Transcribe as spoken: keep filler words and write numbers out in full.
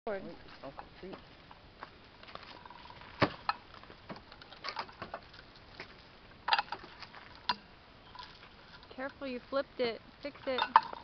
Wait, Oh, see. Careful, you flipped it. Fix it.